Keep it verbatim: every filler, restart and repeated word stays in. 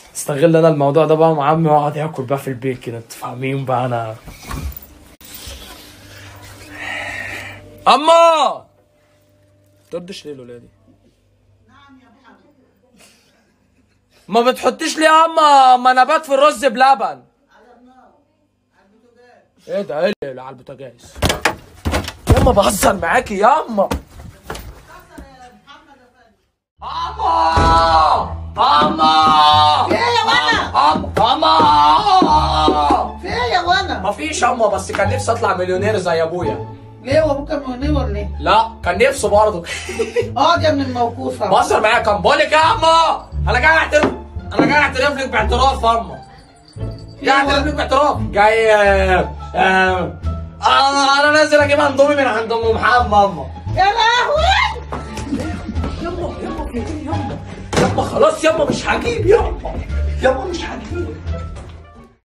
استغل انا الموضوع ده بقى مع عمي واقعد ياكل بقى في البيت كده، انتوا فاهمين بقى انا. اما تردش ليه الولادي؟ نعم يا محمد. ما بتحطيش ليه يا اما؟ ما انا بات في الرز بلبن على النار على البوتاجاز. ايه ده؟ ايه اللي على البوتاجاز؟ ياما بهزر معاكي ياما. اما اما في ايه يا وانا؟ اما اما في ايه يا وانا؟ مفيش اما، بس كان نفسي اطلع مليونير زي ابويا. ليه هو ابوك كان مليونير ولا ايه؟ لا كان نفسه برضه. اقعد يا ابن الموقوفه. بهزر معاك. كان بقول لك يا اما انا جاي اعترف، انا جاي اعترف لك باعتراف يا اما. جاي اعترف لك باعتراف. جاي آه آه انا انا نازل اجيب اندومي من عند ام محمد اما. يا لهوي يما يما يما يما خلاص يما مش هجيب يما. يما مش هجيب.